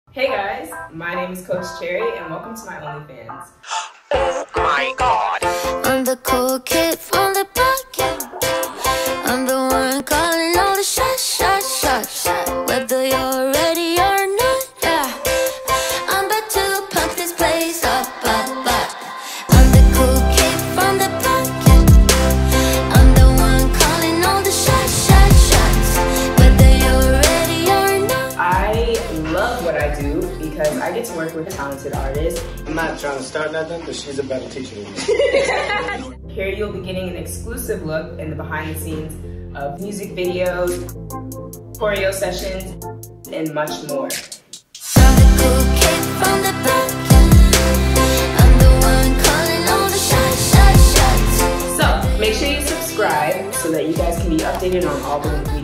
Hey guys, my name is Coach Cherry and welcome to my OnlyFans. Oh my god. I'm the cool kid from the pocket. I'm the one calling all the shots. Whether you're ready or not, yeah. I'm about to pump this place up. I'm the cool kid from the pocket. I'm the one calling all the shots. Whether you're ready or not. I love what I do because I get to work with talented artists. I'm not trying to start nothing, but she's a better teacher than me. Here you'll be getting an exclusive look in the behind the scenes of music videos, choreo sessions, and much more. I'm the cool kid from the pocket. I'm the one calling all the shots. So make sure you subscribe so that you guys can be updated on all the